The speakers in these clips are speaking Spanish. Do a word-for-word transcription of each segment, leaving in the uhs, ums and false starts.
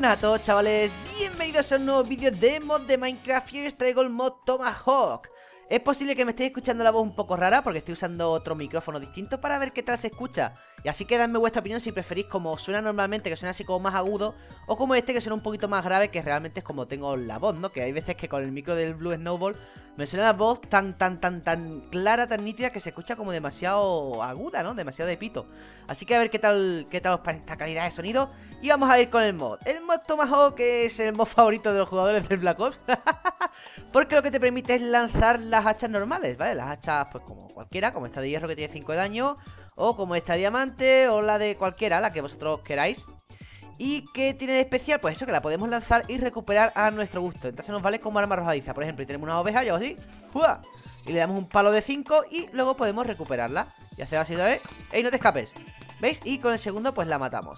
Buenas a todos, chavales, bienvenidos a un nuevo vídeo de mod de Minecraft. Y hoy os traigo el mod Tomahawk. Es posible que me estéis escuchando la voz un poco rara porque estoy usando otro micrófono distinto para ver qué tal se escucha. Y así que dadme vuestra opinión si preferís como suena normalmente, que suena así como más agudo, o como este que suena un poquito más grave, que realmente es como tengo la voz, ¿no? Que hay veces que con el micro del Blue Snowball me suena la voz tan, tan, tan, tan clara, tan nítida, que se escucha como demasiado aguda, ¿no? Demasiado de pito. Así que a ver qué tal, qué tal os parece esta calidad de sonido. Y vamos a ir con el mod. El mod Tomahawk es el mod favorito de los jugadores del Black Ops. Porque lo que te permite es lanzar las hachas normales, ¿vale? Las hachas, pues como cualquiera, como esta de hierro que tiene cinco de daño, o como esta de diamante, o la de cualquiera, la que vosotros queráis. ¿Y qué tiene de especial? Pues eso, que la podemos lanzar y recuperar a nuestro gusto. Entonces nos vale como arma arrojadiza. Por ejemplo, y tenemos una oveja, yo así, ¡fua! Y le damos un palo de cinco y luego podemos recuperarla. Y hacer así, ¿vale? ¡Ey, no te escapes! ¿Veis? Y con el segundo pues la matamos.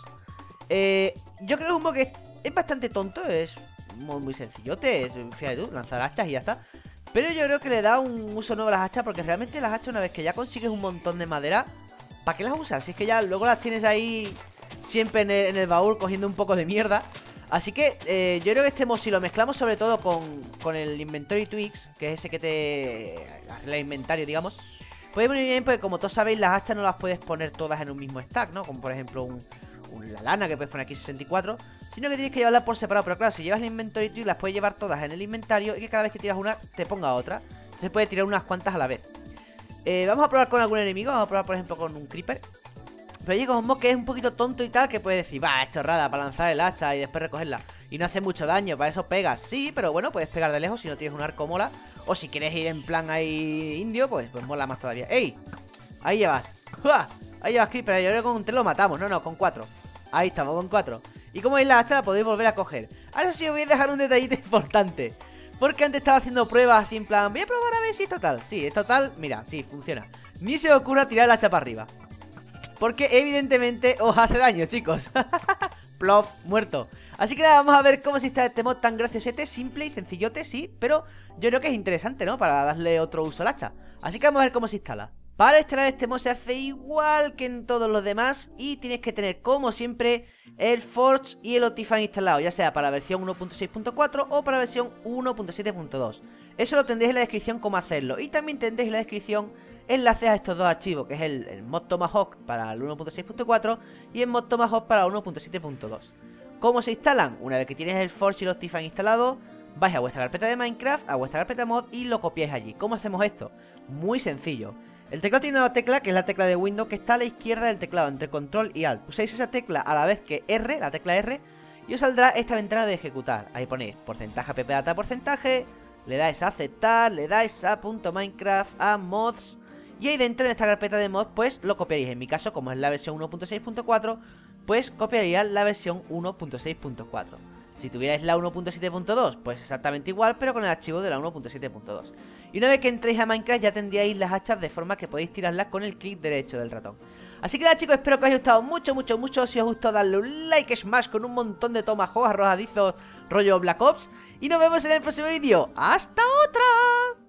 Eh, yo creo que es un mod que es, es bastante tonto, es muy, muy sencillote, es, fíjate tú, lanzar hachas y ya está. Pero yo creo que le da un uso nuevo a las hachas, porque realmente las hachas, una vez que ya consigues un montón de madera, ¿para qué las usas? Si es que ya luego las tienes ahí siempre en el, en el baúl cogiendo un poco de mierda. Así que eh, yo creo que este mod, si lo mezclamos sobre todo con, con el Inventory Tweaks, que es ese que te arregla el inventario, digamos, puede venir bien, porque como todos sabéis, las hachas no las puedes poner todas en un mismo stack, ¿no? Como por ejemplo un... la lana que puedes poner aquí sesenta y cuatro, sino que tienes que llevarla por separado. Pero claro, si llevas el inventory y las puedes llevar todas en el inventario y que cada vez que tiras una te ponga otra. Entonces puedes tirar unas cuantas a la vez. eh, Vamos a probar con algún enemigo. Vamos a probar por ejemplo con un creeper. Pero llega un mod que es un poquito tonto y tal, que puede decir, va, es chorrada para lanzar el hacha y después recogerla y no hace mucho daño, para eso pegas. Sí, pero bueno, puedes pegar de lejos si no tienes un arco, mola. O si quieres ir en plan ahí indio, pues, pues mola más todavía. ¡Ey! Ahí llevas. ¡Uah! Ahí llevas creeper. Yo creo que con tres lo matamos. No, no, con cuatro. Ahí estamos, con cuatro. Y como veis, la hacha la podéis volver a coger. Ahora sí os voy a dejar un detallito importante, porque antes estaba haciendo pruebas así en plan, voy a probar a ver si es total. Sí, es total, mira, sí, funciona. Ni se os ocurra tirar la hacha para arriba, porque evidentemente os hace daño, chicos. Plof, muerto. Así que nada, vamos a ver cómo se instala este mod tan graciosete, simple y sencillote, sí, pero yo creo que es interesante, ¿no? Para darle otro uso al hacha. Así que vamos a ver cómo se instala. Para instalar este mod se hace igual que en todos los demás y tienes que tener, como siempre, el Forge y el Optifine instalado, ya sea para la versión uno punto seis punto cuatro o para la versión uno punto siete punto dos. Eso lo tendréis en la descripción cómo hacerlo, y también tendréis en la descripción enlaces a estos dos archivos, que es el, el mod Tomahawk para el uno punto seis punto cuatro y el mod Tomahawk para el uno punto siete punto dos. ¿Cómo se instalan? Una vez que tienes el Forge y el Optifine instalado, vais a vuestra carpeta de Minecraft, a vuestra carpeta mod y lo copiáis allí. ¿Cómo hacemos esto? Muy sencillo. El teclado tiene una tecla que es la tecla de Windows, que está a la izquierda del teclado, entre Control y Alt. Usáis esa tecla a la vez que R, la tecla R, y os saldrá esta ventana de ejecutar. Ahí ponéis porcentaje ppdata porcentaje, le dais a aceptar, le dais a punto .minecraft, a mods, y ahí dentro en esta carpeta de mods pues lo copiaréis. En mi caso, como es la versión uno punto seis punto cuatro, pues copiaría la versión uno punto seis punto cuatro. Si tuvierais la uno punto siete punto dos, pues exactamente igual, pero con el archivo de la uno punto siete punto dos. Y una vez que entréis a Minecraft ya tendríais las hachas de forma que podéis tirarlas con el clic derecho del ratón. Así que nada, chicos, espero que os haya gustado mucho, mucho, mucho. Si os gustó, darle un like smash con un montón de tomahawks arrojadizos rollo Black Ops. Y nos vemos en el próximo vídeo. ¡Hasta otra!